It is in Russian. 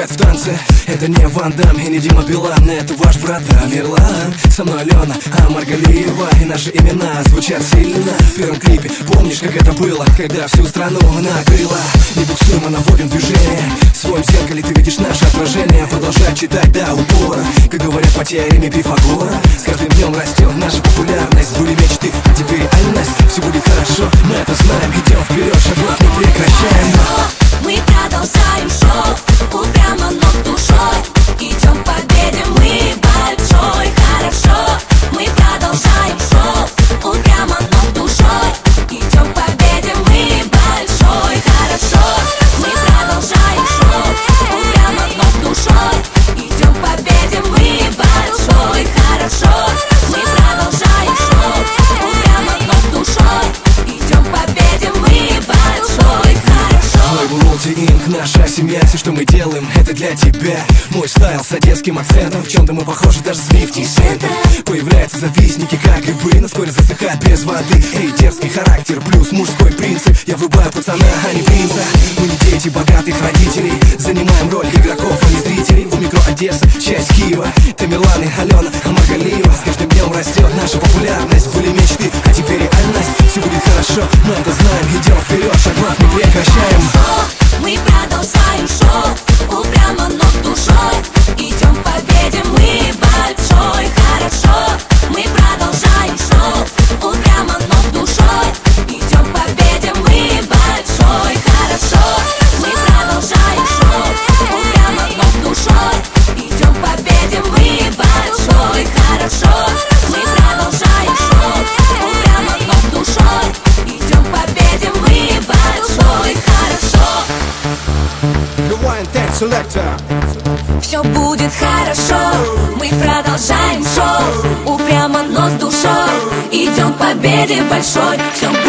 дуэт в танце. Это не Ван Дам и не Дима Билан, это ваш брат Тамерлан. Со мной Алена Omargalieva, и наши имена звучат сильно. В первом клипе помнишь, как это было, когда всю страну накрыло? Не буксуй, мы наводим движение. В своем зеркале ты видишь наше отражение. Продолжай читать до упора, как говорят по теореме Пифагора. С каждым днем растет наша популярность. Были мечты, а теперь реальность. Все будет хорошо, мы это знаем. Идем вперед, шагов не прекращаем. Мы продолжаем шоу, упрямо, но с душой. Идем к победе, мы большой, хорошо. Мы продолжаем шоу, упрямо, но с душой. Идем к победе, мы большой, хорошо. Мы продолжаем шоу, упрямо, но с душой. Идем к победе, мы большой, хорошо. Мы продолжаем шоу, упрямо, но с душой. Идем к победе, мы большой, хорошо. Инк, наша семья, все, что мы делаем, это для тебя. Мой стайл с одесским акцентом, в чем-то мы похожи даже с 50 Центом. Появляются завистники, как грибы, но вскоре засыхают без воды. Эй, дерзкий характер плюс мужской принцип. Я врубаю пацана, а не принца. Мы не дети богатых родителей, занимаем роль игроков, а не зрителей. У микро Одесса, часть Киева. Тамерлан и Алена Omargalieva. С каждым днем растет наша популярность. Были мечты, а теперь реальность. Все будет хорошо, мы это знаем. Идем вперед, шагов не прекращаем. Мы продолжаем шоу, упрямо, но с душой. Идем к победе, мы большой, хорошо. Мы продолжаем шоу, упрямо, но с душой. Идем к победе, мы большой, хорошо. Мы продолжаем шоу, упрямо, но с душой. Идем к победе, мы большой, хорошо. Мы продолжаем шоу, упрямо, но с душой. Идем к победе, мы большой, хорошо. Все будет хорошо. Мы продолжаем шоу, упрямо, но с душой. Идем к победе большой. Все